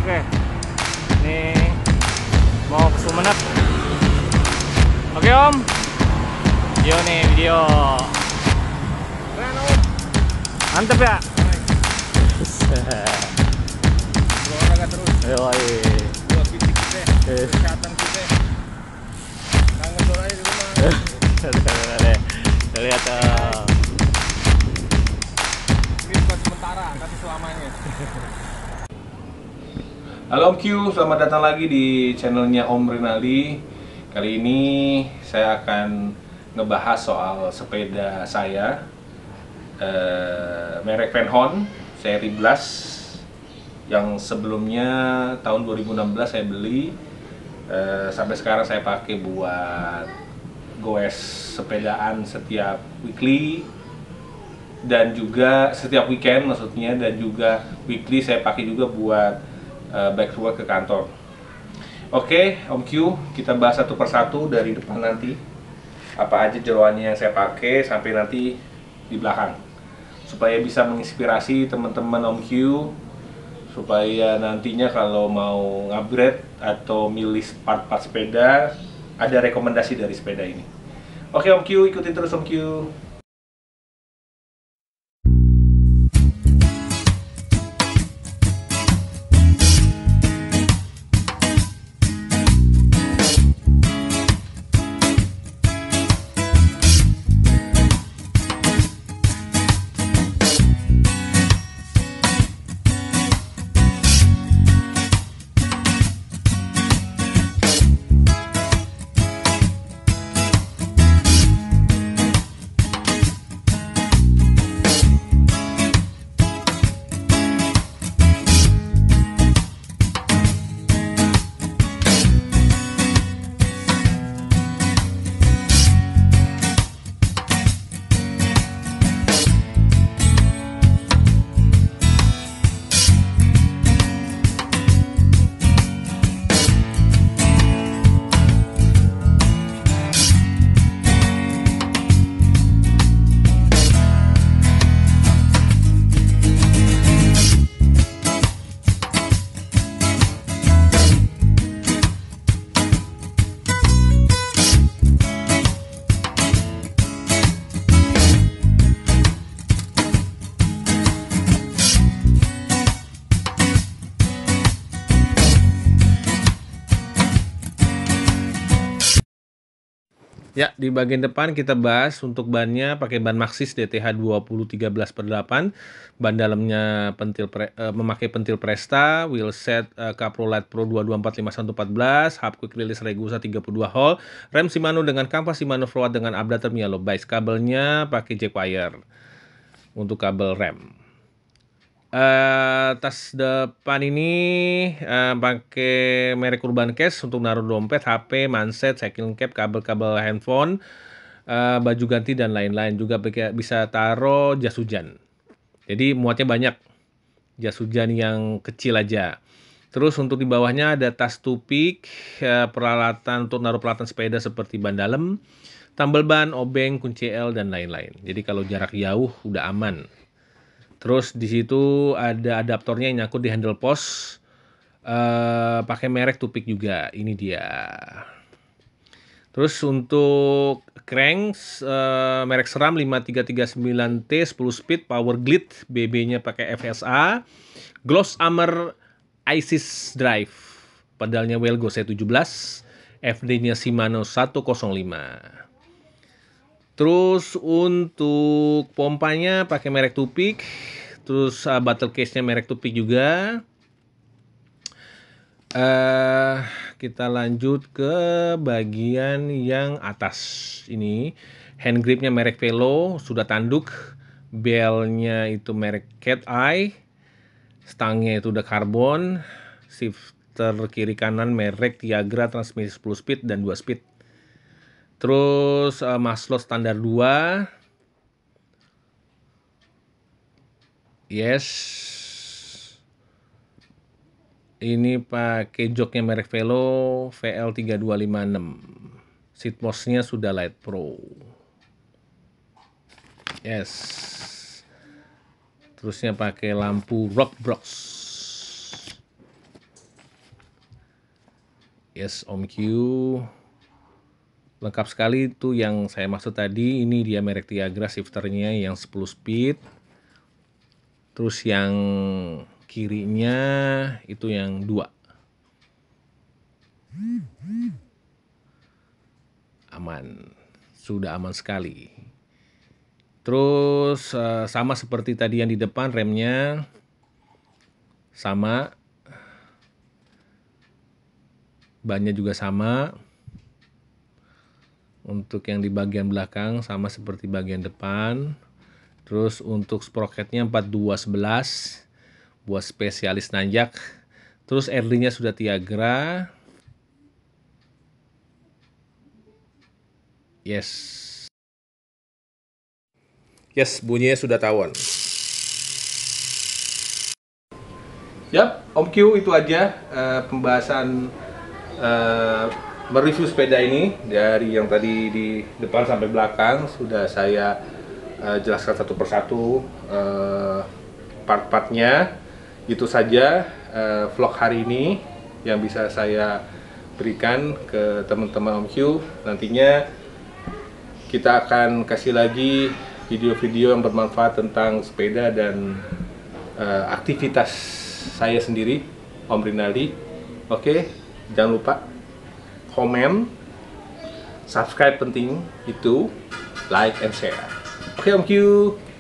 Oke, ini mau ke Sumenep. Oke Om, video nih video. Keren Om. Mantep ya. Olahraga terus. Yoi. Buat fisik kita, kesehatan kita. Kangen doa di rumah. Kita lihat Ini bukan sementara, tapi selamanya. Halo Om Q, selamat datang lagi di channelnya Om Rinaldi. Kali ini saya akan ngebahas soal sepeda saya, merek Venhon seri Blast, yang sebelumnya tahun 2016 saya beli, sampai sekarang saya pakai buat goes sepedaan setiap weekly dan juga setiap weekend maksudnya, dan juga weekly saya pakai juga buat back to work ke kantor. Oke, Om Q, kita bahas satu persatu dari depan nanti. Apa aja jeroannya yang saya pakai sampai nanti di belakang, supaya bisa menginspirasi teman-teman Om Q, supaya nantinya kalau mau upgrade atau milih part-part sepeda ada rekomendasi dari sepeda ini. Oke Om Q, ikutin terus Om Q. Ya, di bagian depan kita bahas untuk bannya pakai ban Maxxis DTH 2013/8. Ban dalamnya memakai pentil Presta, wheelset Caprolite Pro 2245114, hub quick release Regusa 32 hole, rem Shimano dengan kampas Shimano Forward dengan adapter Mialo Bice. Kabelnya pakai jack wire untuk kabel rem. Tas depan ini pakai merek Urban Case untuk naruh dompet, HP, manset, cycling cap, kabel-kabel handphone, baju ganti dan lain-lain. Juga bisa taruh jas hujan. Jadi muatnya banyak, jas hujan yang kecil aja. Terus untuk di bawahnya ada tas tupik, peralatan untuk naruh peralatan sepeda seperti ban dalam, tambal ban, obeng, kunci L dan lain-lain. Jadi kalau jarak jauh udah aman. Terus di situ ada adaptornya yang nyangkut di handle post, pakai merek Tupik juga. Ini dia. Terus untuk cranks, merek SRAM 5339T 10 speed, power glit, BB-nya pakai FSA, gloss armor Isis drive, pedalnya Welgo C17, FD-nya Shimano 105. Terus untuk pompanya pakai merek Tupik. Terus battle case-nya merek Tupik juga. Kita lanjut ke bagian yang atas. Ini hand gripnya merek Velo, sudah tanduk. Belnya itu merek Cat Eye. Stangnya itu udah karbon. Shifter kiri kanan merek Tiagra, transmisi 10 speed dan 2 speed. Terus maslot standar 2. Yes. Ini pakai joknya merek Velo VL3256. Seat post-nya sudah Light Pro. Yes. Terusnya pakai lampu Rock Box. Yes, Om Q. Lengkap sekali tuh yang saya maksud tadi. Ini dia merek Tiagra shifternya yang 10 speed. Terus yang kirinya itu yang 2. Aman. Sudah aman sekali. Terus sama seperti tadi yang di depan, remnya sama. Bannya juga sama. Untuk yang di bagian belakang sama seperti bagian depan. Terus untuk sprocketnya 4211 buat spesialis nanjak. Terus RD-nya sudah Tiagra. Yes. Yes, bunyinya sudah tawon. Yap, Om Q, itu aja pembahasan mereview sepeda ini. Dari yang tadi di depan sampai belakang sudah saya jelaskan satu persatu part-partnya. Itu saja vlog hari ini yang bisa saya berikan ke teman-teman Om Q. Nantinya kita akan kasih lagi video-video yang bermanfaat tentang sepeda dan aktivitas saya sendiri, Om Rinaldi. Oke, jangan lupa komen, subscribe penting itu, like and share. Oke, Om Q.